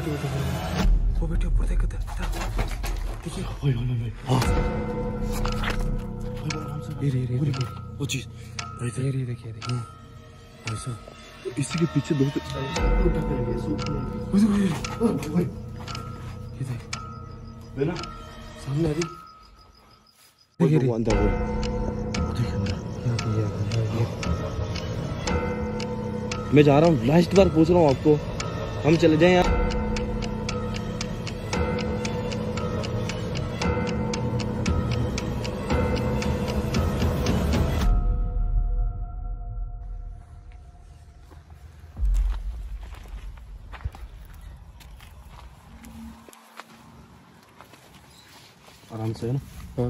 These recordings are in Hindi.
वो बेटे ऊपर देख देखिए वो चीज देखिए ऐसा इसी के पीछे दो सामने आ रही मैं जा रहा हूँ, लास्ट बार पूछ रहा हूँ आपको, हम चले जाएं यार। आराम से है ना? हाँ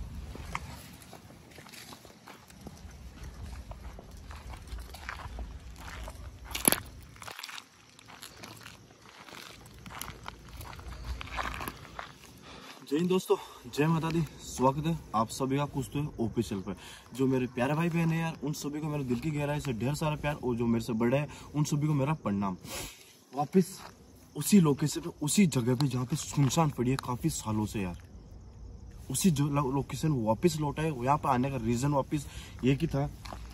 जय हिंद दोस्तों, जय माता दी। स्वागत है आप सभी का कुछ तो ऑफिशियल पे। जो मेरे प्यारे भाई बहन है यार, उन सभी को मेरे दिल की गहराई से ढेर सारा प्यार, और जो मेरे से बड़े हैं उन सभी को मेरा प्रणाम। वापस उसी लोकेशन पे, उसी जगह पे जहाँ पे सुनसान पड़ी है काफी सालों से यार, उसी लोकेशन वापस लौटा है। यहाँ पे आने का रीजन वापस ये की था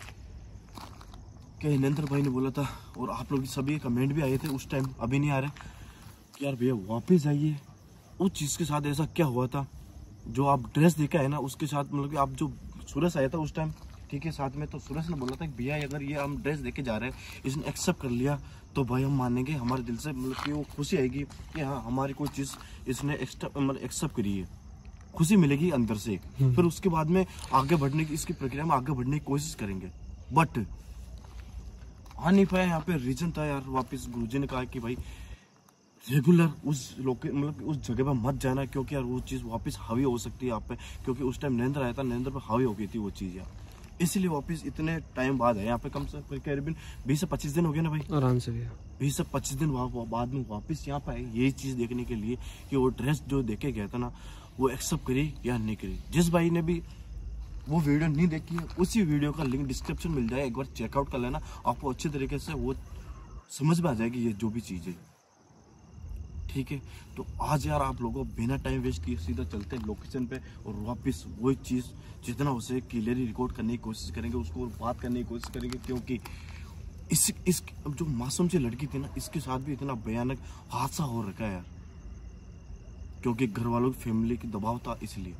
कि नरेंद्र भाई ने बोला था, और आप लोग सभी कमेंट भी आए थे उस टाइम, अभी नहीं आ रहे, कि यार भैया वापस आइए। उस चीज के साथ ऐसा क्या हुआ था, जो आप ड्रेस देखा है ना, उसके साथ मतलब कि आप जो सूरज आया था उस टाइम, ठीक है, साथ में, तो सूरज ने बोला था कि भैया अगर ये हम ड्रेस देके जा रहे हैं, इसने एक्सेप्ट कर लिया तो भाई हम मानेंगे, हमारे दिल से मतलब कि वो खुशी आएगी कि हाँ हमारी कोई चीज इसने एक्सेप्ट करी है, खुशी मिलेगी अंदर से। फिर उसके बाद में आगे बढ़ने की, इसकी प्रक्रिया में आगे बढ़ने की कोशिश करेंगे। बट आ नहीं पाया, यहाँ पे रीजन था यार। वापस गुरुजी ने कहा कि भाई रेगुलर उस मतलब उस जगह पर मत जाना, क्योंकि यार वो चीज़ वापस हावी हो सकती है आप पे, क्योंकि उस टाइम नरेंद्र आया था, नरेंद्र पे हावी हो गई थी वो चीज़ यार। इसलिए वापस इतने टाइम बाद है यहाँ पे, कम से करीबन 20 से 25 दिन हो गए ना भाई, आराम से भैया 20 से 25 दिन बाद में वापस यहाँ पे आए, यही चीज़ देखने के लिए कि वो ड्रेस जो देखे गया था ना, वो एक्सेप्ट करी या नहीं करी। जिस भाई ने भी वो वीडियो नहीं देखी है, उसी वीडियो का लिंक डिस्क्रिप्शन मिल जाए, एक बार चेकआउट कर लेना, आपको अच्छे तरीके से वो समझ में आ जाएगी ये जो भी चीज़ है, ठीक है। तो आज यार आप लोगों को बिना टाइम वेस्ट किए सीधा चलते हैं लोकेशन पे, और वापस वही चीज़ जितना हो सके क्लियरली रिकॉर्ड करने की कोशिश करेंगे, उसको बात करने की कोशिश करेंगे, क्योंकि इस जो मासूम सी लड़की थी ना, इसके साथ भी इतना भयानक हादसा हो रखा है यार, क्योंकि घर वालों की फैमिली की दबाव था, इसलिए।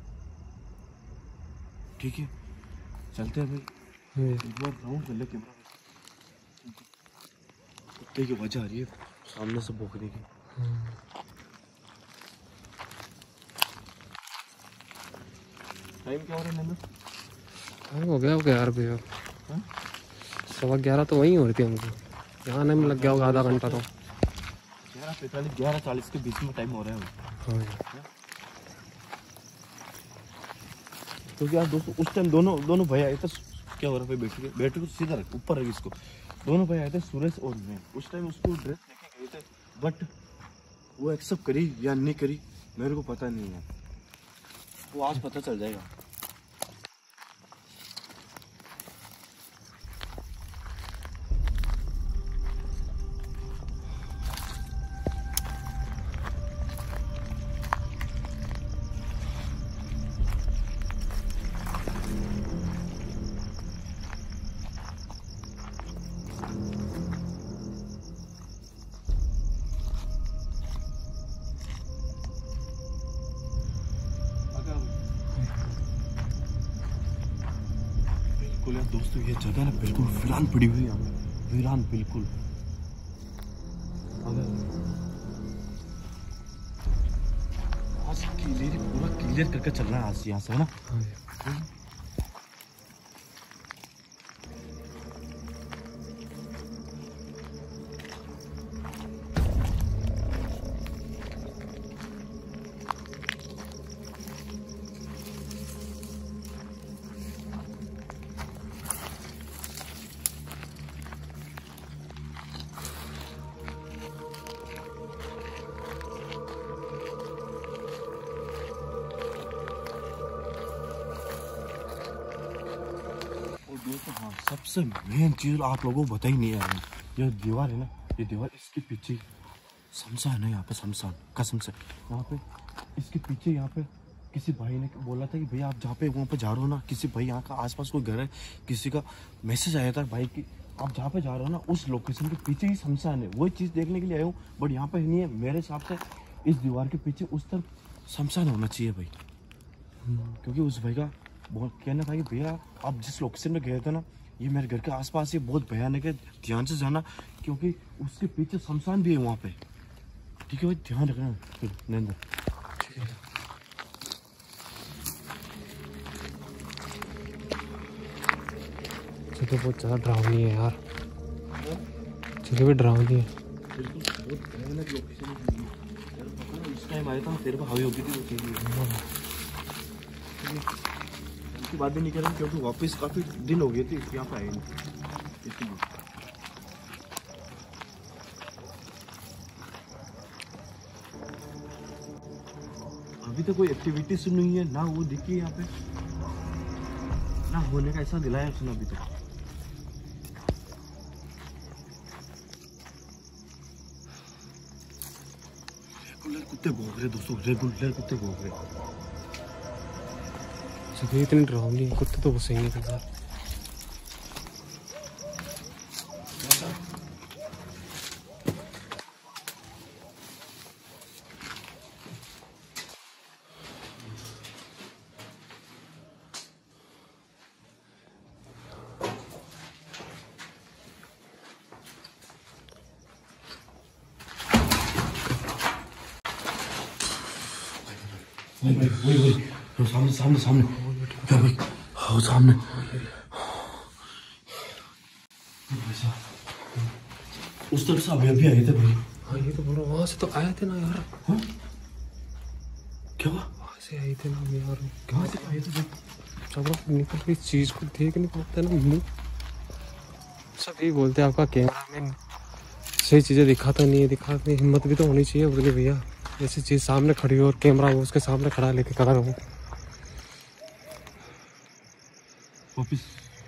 ठीक है, चलते हैं भाई, एक बार राउंड कर ले कैमरा। कुत्ते की वजह आ रही है सामने से भौंकने की। टाइम क्या हो रहा है नंदू? टाइम हो गया यार भैया, 11:15 तो वहीं हो रही थी हमको, यहाँ आने में लग गया होगा आधा घंटा। तो 11:45 11:40 के बीच में टाइम हो रहा है। हाँ तो यार दोस्तों उस टाइम दोनों भाई आए थे। क्या हो रहा है भाई, बैठ के सीधा रख, ऊपर रख इसको। दोनों भाई आए थे, सूरज और मैं। उस टाइम उसको ड्रेस लेके गए थे, बट वो एक्सेप्ट करी या नहीं करी मेरे को पता नहीं है, वो आज पता चल जाएगा। बिल्कुल यार दोस्तों, ये जगह ना बिल्कुल वीरान पड़ी हुई है, वीरान बिल्कुल। आज पूरा क्लियर करके चल रहा है आज यहाँ से, है ना? दोस्तों हाँ, सबसे मेन चीज आप लोगों को बता ही नहीं है, ये दीवार है ना, ये दीवार इसके पीछे शमशान है यहाँ पे, शमशान कसम से। यहाँ पे इसके पीछे यहाँ पे किसी भाई ने बोला था कि भैया आप जहाँ पे वहाँ पे जा रहे हो ना, किसी भाई यहाँ का आसपास कोई घर है, किसी का मैसेज आया था भाई कि आप जहाँ पे जा रहे हो ना उस लोकेशन के पीछे ही शमशान है। वही चीज़ देखने के लिए आया हूँ, बट यहाँ पे नहीं है। मेरे हिसाब से इस दीवार के पीछे उस तरफ शमशान होना चाहिए भाई, क्योंकि उस भाई का बहुत कहना था कि भैया आप जिस लोकेशन में गए थे ना, ये मेरे घर के आसपास ही बहुत भयानक है, ध्यान से जाना, क्योंकि उसके पीछे शमशान भी है वहाँ पे। ठीक है भाई, ध्यान रखना नरेंद्र। ठीक है। जगह बहुत ज़्यादा डरावनी है यार, जगह भी डरावनी है। बिल्कुल बहुत भयानक लोकेशन है यार, पता ना उस टाइम आया था तेरे को हवा होगी थी वो चीज़ की बात भी नहीं कर रहा, क्योंकि वापस काफ़ी दिन हो गए थे यहाँ पे आए नहीं, इसलिए। अभी तो कोई एक्टिविटी सुनी हुई है ना, वो दिखी है यहाँ पे ना, होने का ऐसा दिलाया उसने अभी तक। रेगुलर कुत्ते भौंक रहे दोस्तों, रेगुलर कुत्ते भौंक रहे। जगह इतनी डरावनी है, कुत्ते तो घुसेंगे यार। वही सामने सामने सामने क्या भाई, हाँ सामने। उस तरफ से अभी आए थे भाई। हाँ ये तो बोलो, वहाँ से तो आए थे ना यार। हाँ क्या हुआ? वहाँ से आए थे ना यार, कहाँ से आए थे भाई? जब आप निकल इस चीज़ को देख नहीं पाते ना मुँह, सब यही बोलते हैं आपका कैमरा मैन सही चीज़ें दिखाता नहीं है, दिखाते नहीं। हिम्मत भी तो होनी चाहिए बोले भैया, ऐसी चीज़ सामने खड़ी हो और कैमरा हो उसके सामने खड़ा लेके खड़ा रहो। वापिस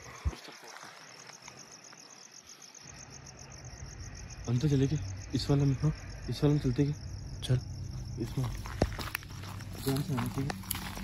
अंदर चले गए इस वाले में। हाँ इस वाले में चलते गए, चल इसमें ध्यान से आना चाहिए।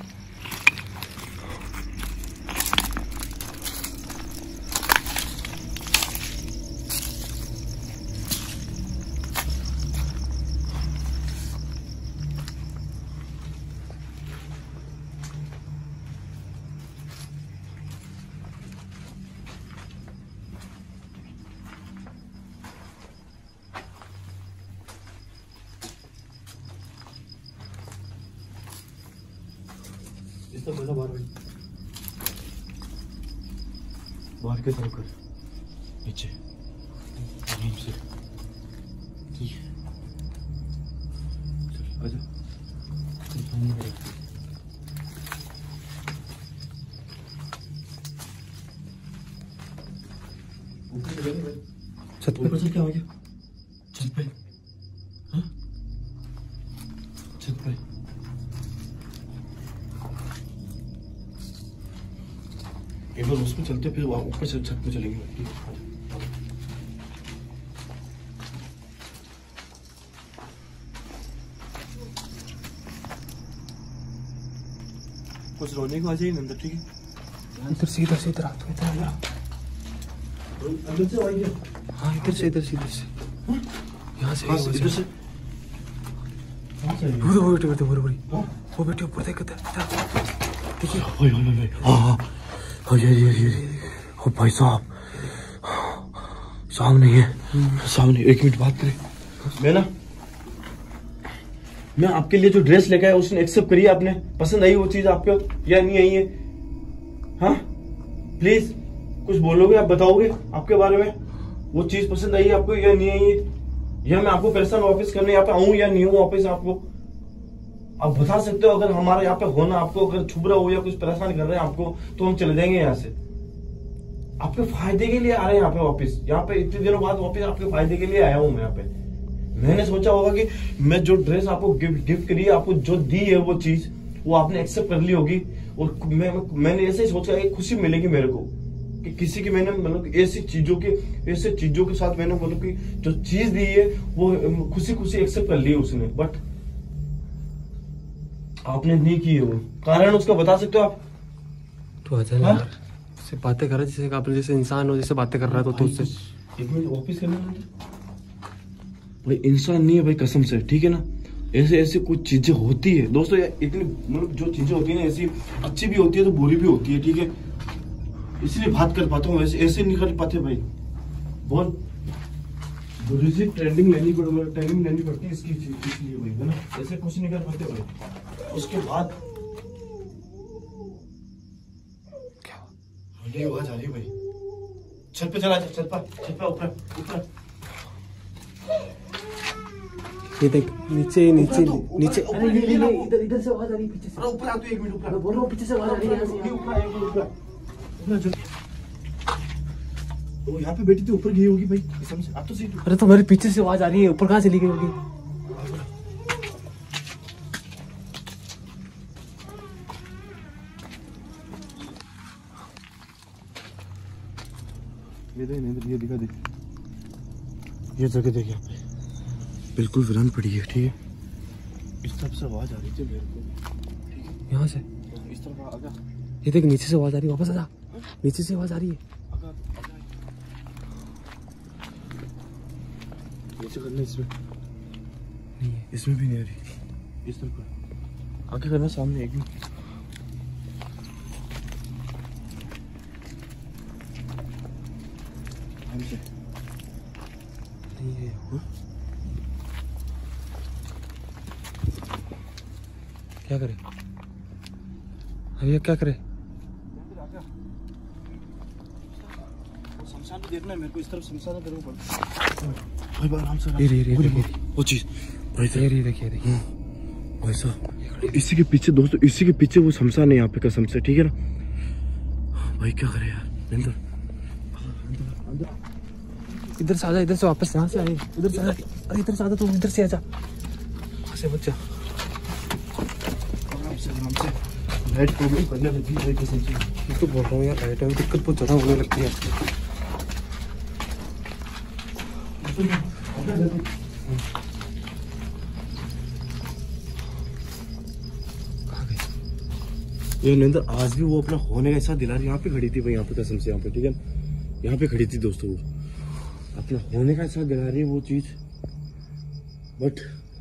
इस तरफ बाहर भाई, बाहर के तरफ कर, नीचे आराम से। ठीक है चल आजा। छत पे ऊपर से क्या हो गया? छत पे, हाँ छत पे। एक बार उसमें चलते फिर वहाँ ऊपर से छत पे चलेंगे। कुछ रोने को आ जाइए अंदर, ठीक है? इधर से इधर से इधर आ, तू इधर आ जा। अंदर से आइए। हाँ इधर से यहाँ से इधर से वो बेटे ऊपर देख देखिए। हाँ ये ओ भाई साहब सामने है, सामने। एक मिनट बात करें। मैं आपके लिए जो ड्रेस लेके आया उसने एक्सेप्ट करी है आपने? पसंद आई वो चीज आपको या नहीं आई है? हाँ प्लीज कुछ बोलोगे, आप बताओगे आपके बारे में, वो चीज पसंद आई है आपको या नहीं आई है? या मैं आपको परेशान वापस करने यहाँ पे आऊं या नहीं हूं वापस? आपको आप बता सकते हो, अगर हमारा यहाँ पे होना आपको अगर छुप रहा हो या कुछ परेशान कर रहे हैं आपको, तो हम चले जाएंगे यहाँ से। आपके फायदे के लिए आ रहे हैं यहाँ पे वापस, यहाँ पे इतने दिनों बाद वापस आपके फायदे के लिए आया हूँ मैं यहाँ पे। मैंने सोचा होगा कि मैं जो ड्रेस आपको गिफ्ट करी है, आपको जो दी है वो चीज वो आपने एक्सेप्ट कर ली होगी, और मैंने ऐसे ही सोचा कि खुशी मिलेगी मेरे को। कि किसी की मैंने मतलब ऐसे चीजों के साथ मैंने मतलब कि जो चीज दी है वो खुशी खुशी एक्सेप्ट कर ली है उसने, बट आपने नहीं की है वो। कारण उसका बता सकते हो आप? तो आ जाना यार, उससे बातें कर रहा है जैसे आप जैसे इंसान हो, जैसे बातें कर रहा है तो उससे एक मिनट वापिस करना भाई, इंसान नहीं है भाई कसम से, ठीक है ना। ऐसे ऐसे कुछ चीजें होती है दोस्तों यार, इतनी मतलब जो चीजें होती है ना ऐसी अच्छी भी होती है तो बुरी भी होती है, ठीक है। इसलिए बात कर पाता हूँ, ऐसे ऐसे नहीं कर पाते भाई। बहुत बुरी सी ट्रेंडिंग लेनी पड़ती है इसकी चीज, इसलिए भाई है ना, ऐसे कुछ नहीं कर पाते भाई। उसके बाद क्या ये आवाज आ रही है भाई, छत पे चला, छत पर ऊपर ऊपर। ये देख नीचे नीचे नीचे, अरे ये इधर से आवाज आ रही है पीछे से। अरे ऊपर आ तू, 1 मिनट ऊपर, मैं बोल रहा हूँ पीछे से आवाज आ रही है यहाँ से। ऊपर वो यहाँ पे बैठी थी, ऊपर गई होगी भाई कसम से। आप तो सही। अरे तो मेरे पीछे से आवाज आ रही है, ऊपर कहाँ चली गई होगी? ये दिखा दे, ये जगह देख यहाँ पे बिल्कुल वीरान पड़ी है, ठीक है। इस तरफ से आवाज आ रही थी मेरे को, यहाँ से इस तरफ आगा। ये देख नीचे से आवाज आ रही है, वापस आ जा, नीचे से आवाज आ रही है। नीचे करना इसमें नहीं है, इसमें भी नहीं आ रही। इस तरफ आगे करना, सामने एक मिनट। नहीं है। क्या करे अभी, क्या करे? शमशान भी देखना है मेरे को, इस तरफ शमशान है भाई। आराम से, ये वो चीज भाई देखिए भाई साहब, इसी के पीछे दोस्तों, इसी के पीछे वो शमशान है यहाँ पे कसम से, ठीक है ना भाई। क्या करे यार, इधर से आजा, इधर से वापस यहाँ से आए, इधर से आजा। अरे इधर से आजा, तू इधर से आजा, वहाँ से बच्चा। आराम से लाइट प्रॉब्लम करने लगी भाई कसम से। मैं तो बोल रहा हूँ यार, लाइट में दिक्कत बहुत ज़्यादा होने लगती है। कहाँ गई ये निंदर? आज भी वो अपना होने का ऐसा दिला रही, यहाँ पे खड़ी थी भाई, यहाँ पे कसम से, यहाँ पे ठीक है, यहाँ पे खड़ी थी दोस्तों। वो अपना होने का ऐसा दिला रही है वो चीज, बट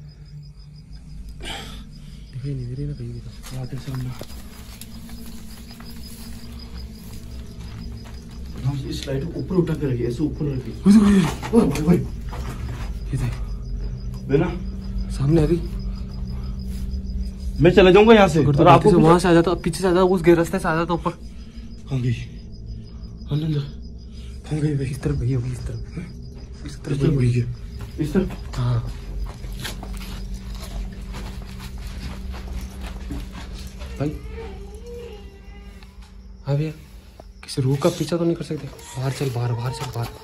दिखाई नहीं दे रही ना कहीं भी। आते सामने इस लाइट को ऊपर उठा के रखिए, ऐसे ऊपर रखिए। ये देख बेना सामने आ रही। मैं चला जाऊंगा यहाँ से, अगर आपको वहां से आ जाता, पीछे से आ जाता, उस रास्ते से आ जाता ऊपर। कहाँ गई आनंद? कहाँ गई भाई? इस तरफ गई होगी, इस तरफ गई है, इस तरफ। हाँ भाई, हाँ भैया, किसी रूह का पीछा तो नहीं कर सकते? बाहर चल, बाहर चल, बाहर।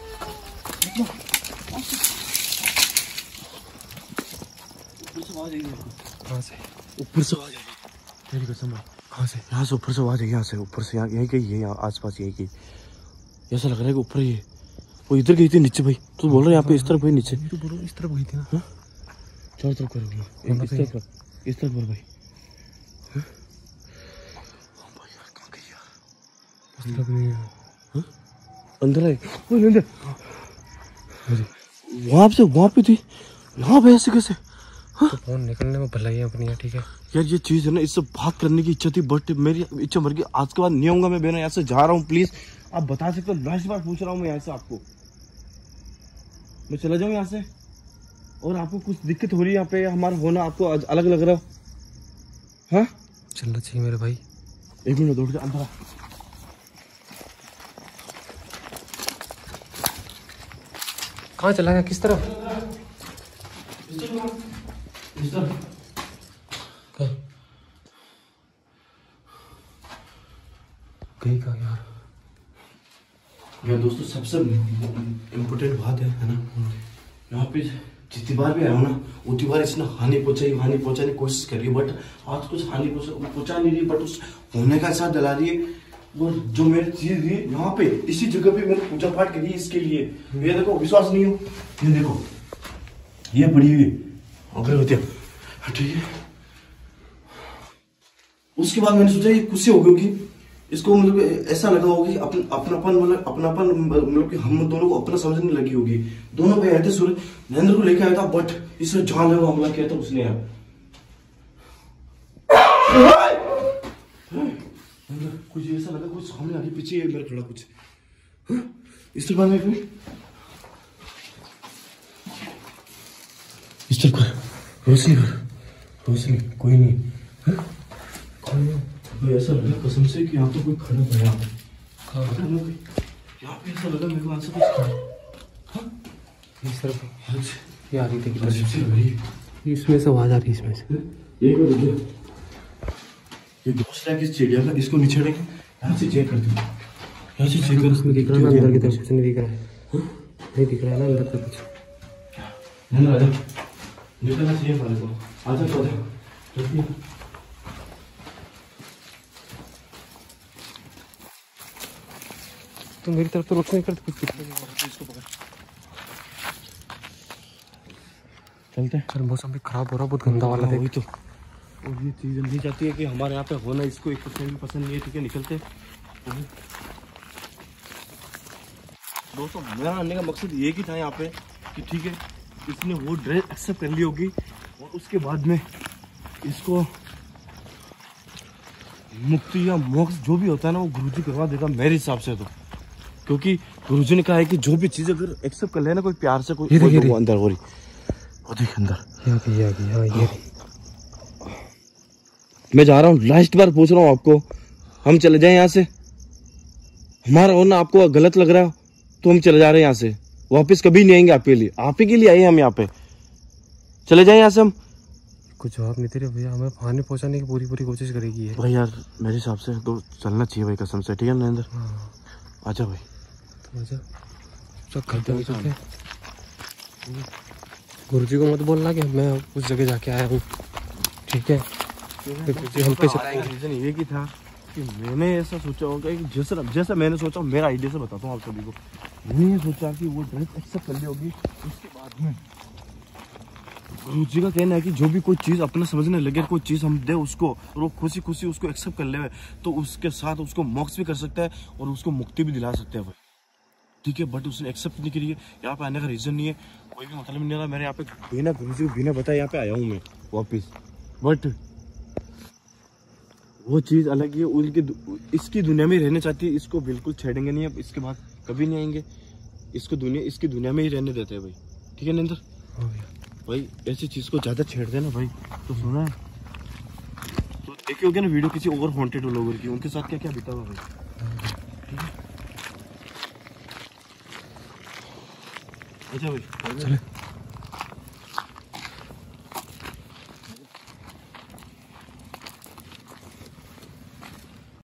कहाँ से? ऊपर से आवाज आई मेरी कसम है। कहाँ से? यहाँ से ऊपर से आवाज आई, यहाँ से ऊपर से, यहाँ यहीं कहीं है, यहाँ आसपास यहीं कहीं। ऐसा लग रहा है कि ऊपर ही है। वो इधर गई थी नीचे भाई, तू बोल रहा है यहाँ पे इस तरफ भाई नीचे। तो बोलो इस तरफ गई थी ना। चारों तरफ कर, इस तरफ भाई। भाई यार कहाँ गई यार? इस तरफ नहीं है। अंदर आई वहां पे थी, यहाँ पे ऐसे कैसे? तो फोन निकलने में भलाई है अपनी, ठीक है यार। ये चीज है ना, इससे बात करने की इच्छा थी, बट मेरी इच्छा मर गई। आज के बाद नहीं आऊंगा मैं बेना, यहाँ से जा रहा हूँ। प्लीज आप बता सकते हो, लास्ट बार पूछ रहा हूँ मैं यहाँ से आपको, मैं चला जाऊँ यहाँ से? और आपको कुछ दिक्कत हो रही है यहाँ पे हमारा होना, आपको अलग लग रहा? हाँ चलना चाहिए मेरे भाई। 1 मिनट दौड़ के अंदर आ। कहाँ चला गया, किस तरफ? गई कहाँ यार? यार दोस्तों सबसे इम्पोर्टेंट बात है ना, यहाँ पे जितनी बार भी आया हूँ ना, उतनी बार इसने हानि पहुंचाने की कोशिश करी, बट आज कुछ हानि पहुंचा नहीं रही, बट उस होने का साथ दिला रही है वो जो मेरी चीज थी यहाँ पे इसी जगह पे मैंने पूजा पाठ करी इसके लिए। ये देखो, विश्वास नहीं हो, ये देखो, ये पड़ी हुई अगरबत्तियां, ठीक है। उसके बाद मैंने सोचा ये खुशी हो गई होगी, इसको मतलब ऐसा लगा होगा कि अपनापन मतलब कि हम दोनों को अपना समझने लगी होगी। दोनों भाई आए थे, सूरज नरेंद्र को लेके आया था, बट इसने जान लेवा हमला किया था उसने यार। कुछ ऐसा लगा, कुछ सामने आगे पीछे मेरे खड़ा कुछ। इस तरफ में इस तरफ कर, रोशनी कोई नहीं। भाई ऐसा लगा कसम से कि यहाँ तो कोई खड़ा है। यहाँ पे ऐसा लगा मेरे को आंसर कुछ खड़ा। इस तरफ ये आ रही थी, इसमें से आवाज आ रही है, इसमें से। ये घोंसला किस चिड़िया का, इसको नीचे रखें, यहाँ से चेक करते हैं, यहाँ से चेक कर। उसमें दिख रहा है ना, अंदर की तरफ कुछ नहीं दिख रहा है, नहीं दिख रहा है ना अंदर तक कुछ। आजा, निकलना चाहिए हमारे को। आजा तो आजा, तो मेरी तरफ तो रोक नहीं करते कुछ। इसको पकड़, चलते हैं। सर मौसम भी खराब हो रहा, बहुत गंदा वाला वही तो। और ये चीज़ नहीं चाहती है कि हमारे यहाँ पे होना, इसको एक भी पसंद नहीं है, ठीक है, निकलते। दोस्तों मेरा आने का मकसद ये ही था यहाँ पे कि ठीक है, इसने वो ड्रेस एक्सेप्ट कर ली होगी और उसके बाद में इसको मुक्ति या मोक्ष जो भी होता है ना, वो गुरुजी करवा देगा मेरे हिसाब से तो। क्योंकि गुरुजी ने कहा है कि जो भी चीज़ अगर एक्सेप्ट कर लेना कोई प्यार से, कोई वो अंदर हो रही, वो देख अंदर। मैं जा रहा हूँ, लास्ट बार पूछ रहा हूँ आपको, हम चले जाएं यहाँ से? हमारा होना आपको गलत लग रहा है तो हम चले जा रहे हैं यहाँ से, वापस कभी नहीं आएंगे आपके लिए, आप ही के लिए आए हम यहाँ पे। चले जाएं यहाँ से हम। कुछ जवाब नहीं दे रहे भैया, हमें पानी पहुँचाने की पूरी कोशिश करेगी है भाई यार, मेरे हिसाब से तो चलना चाहिए भाई, कसम से, ठीक है नरेंद्र? आजा भाई, तो आजा, सब करते नहीं सकते। गुरुजी को मत बोलना कि मैं उस जगह जाके आया हूँ, ठीक है? गुरुजी हम पे चलाएंगे। रीजन ये की था कि मैंने ऐसा सोचा होगा कि जैसा मैंने सोचा, मेरा आइडिया से बताता हूँ आप सभी को। मैंने ये सोचा कि वो ड्रेस एक्सेप्ट कर ली होगी, उसके बाद में गुरुजी का कहना है कि जो भी कोई चीज़ अपना समझने लगे, कोई चीज़ हम दे उसको और वो खुशी खुशी उसको एक्सेप्ट कर ले, तो उसके साथ उसको मोक्ष भी कर सकता है और उसको मुक्ति भी दिला सकता है भाई, ठीक है? बट उसने एक्सेप्ट नहीं करी है। यहाँ पे आने का रीज़न नहीं है, कोई भी मतलब नहीं रहा। मेरे यहाँ पे बिना गुरुजी को बिना बताए यहाँ पे आया हूँ मैं वापिस, बट वो चीज़ अलग ही है। उनकी इसकी दुनिया में रहना चाहती है, इसको बिल्कुल छेड़ेंगे नहीं, अब इसके बाद कभी नहीं आएंगे, इसकी दुनिया में ही रहने देते हैं भाई, ठीक है नरेंद्र? भाई ऐसी चीज़ को ज़्यादा छेड़ देना भाई तो सुना है तो देखी होगी ना वीडियो किसी और हॉन्टेड लोगों की, उनके साथ क्या क्या बीता हुआ भाई, ठीक है? अच्छा भाई, चले।